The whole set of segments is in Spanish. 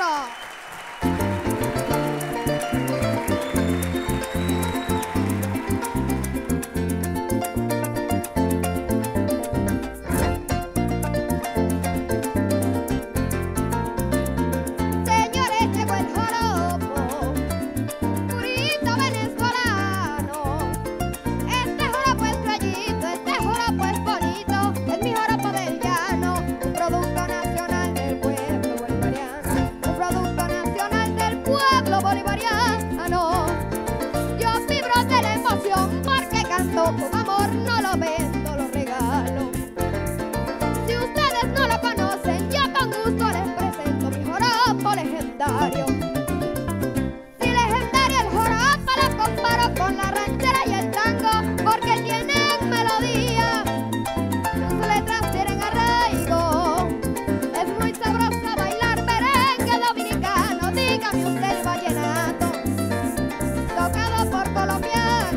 maestro. Con amor no lo vendo, lo regalo. Si ustedes no lo conocen, yo con gusto les presento mi joropo legendario. Si legendario el joropo lo comparo con la ranchera y el tango, porque tienen melodía, sus letras tienen arraigo. Es muy sabroso bailar merengue dominicano, dígame usted el vallenato, tocado por colombianos.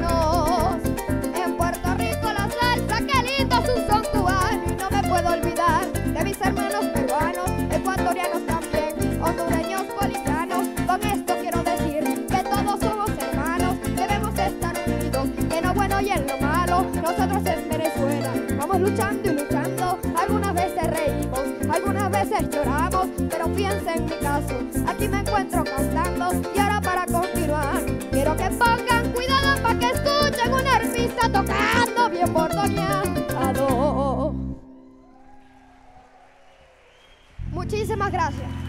Olvidar de mis hermanos peruanos, ecuatorianos también, hondureños, bolivianos. Con esto quiero decir que todos somos hermanos, debemos estar unidos en lo bueno y en lo malo. Nosotros en Venezuela vamos luchando y luchando, algunas veces reímos, algunas veces lloramos, pero piensa en mi caso, aquí me encuentro cantando. Y ahora para continuar quiero que pongan cuidado para que escuchen un artista tocando bien bordoneado. Muchísimas gracias.